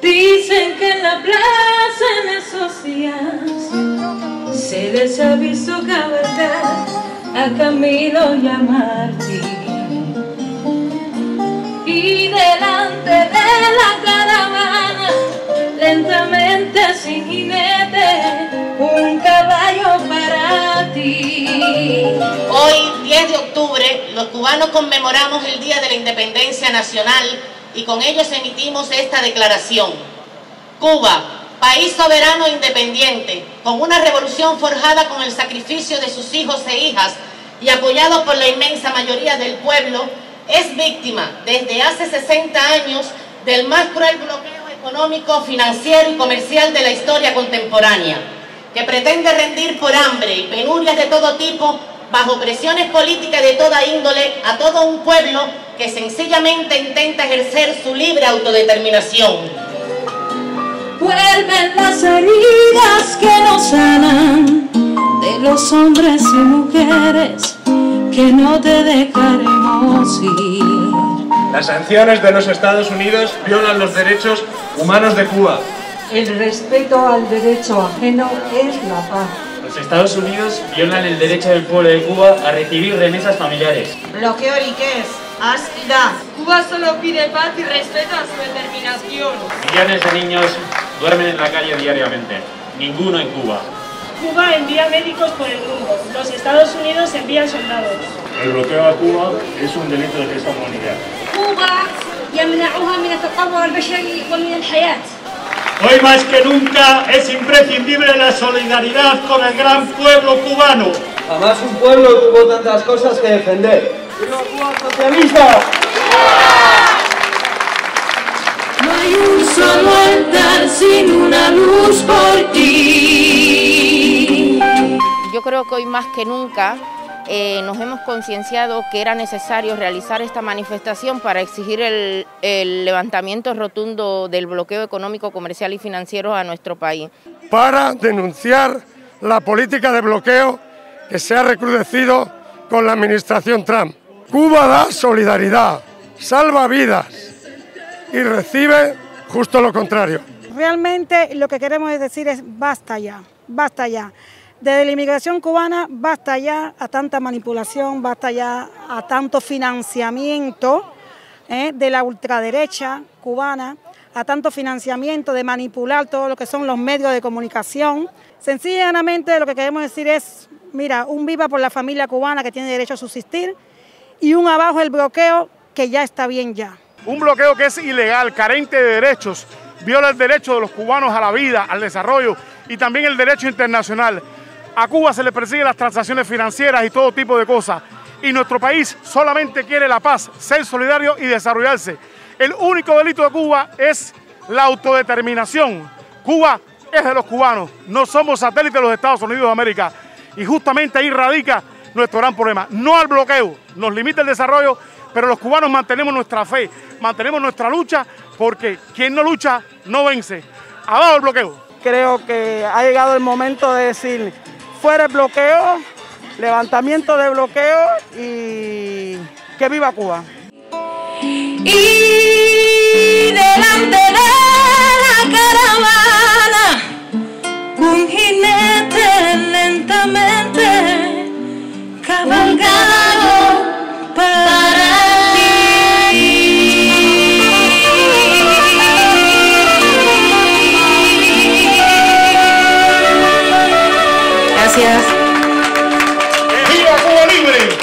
Dicen que en la plaza en esos días se les ha visto cabalgar a Camilo y a Martín, y delante de la caravana, lentamente sin jinete, un caballo para ti. Hoy, 10 de octubre, los cubanos conmemoramos el Día de la Independencia Nacional y con ellos emitimos esta declaración. Cuba, país soberano e independiente, con una revolución forjada con el sacrificio de sus hijos e hijas y apoyado por la inmensa mayoría del pueblo, es víctima desde hace 60 años del más cruel bloqueo económico, financiero y comercial de la historia contemporánea, que pretende rendir por hambre y penurias de todo tipo, bajo presiones políticas de toda índole, a todo un pueblo que sencillamente intenta ejercer su libre autodeterminación. Vuelven las heridas que nos sanan de los hombres y mujeres que no te dejaremos ir. Las sanciones de los Estados Unidos violan los derechos humanos de Cuba. El respeto al derecho ajeno es la paz. Los Estados Unidos violan el derecho del pueblo de Cuba a recibir remesas familiares. Bloqueo riquez, asquidad. Cuba solo pide paz y respeto a su determinación. Millones de niños duermen en la calle diariamente. Ninguno en Cuba. Cuba envía médicos por el mundo. Los Estados Unidos envían soldados. El bloqueo a Cuba es un delito de lesa humanidad. Cuba يمنعها من التطور البشري ومن الحياة. Hoy más que nunca es imprescindible la solidaridad con el gran pueblo cubano. Jamás un pueblo tuvo tantas cosas que defender. ¡Viva Cuba socialista! No hay un solo altar sin una luz por ti. Yo creo que hoy más que nunca nos hemos concienciado que era necesario realizar esta manifestación para exigir el levantamiento rotundo del bloqueo económico, comercial y financiero a nuestro país. Para denunciar la política de bloqueo que se ha recrudecido con la administración Trump. Cuba da solidaridad, salva vidas y recibe justo lo contrario. Realmente lo que queremos decir es basta ya, basta ya. Desde la inmigración cubana, basta ya a tanta manipulación, basta ya a tanto financiamiento de la ultraderecha cubana, a tanto financiamiento de manipular todo lo que son los medios de comunicación. Sencillamente lo que queremos decir es, mira, un viva por la familia cubana que tiene derecho a subsistir y un abajo el bloqueo que ya está bien ya. Un bloqueo que es ilegal, carente de derechos, viola el derecho de los cubanos a la vida, al desarrollo y también el derecho internacional. A Cuba se le persiguen las transacciones financieras y todo tipo de cosas. Y nuestro país solamente quiere la paz, ser solidario y desarrollarse. El único delito de Cuba es la autodeterminación. Cuba es de los cubanos, no somos satélites de los Estados Unidos de América. Y justamente ahí radica nuestro gran problema. No al bloqueo, nos limita el desarrollo, pero los cubanos mantenemos nuestra fe, mantenemos nuestra lucha, porque quien no lucha no vence. Abajo el bloqueo. Creo que ha llegado el momento de decir, fuera el bloqueo, levantamiento de bloqueo y que viva Cuba. Y delante de la caravana, un jinete lentamente cabalgado para ti. Gracias. ¡Viva Cuba libre!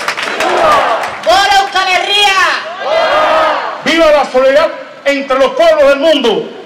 ¡Bora Euskal Herria! ¡Viva la solidaridad entre los pueblos del mundo!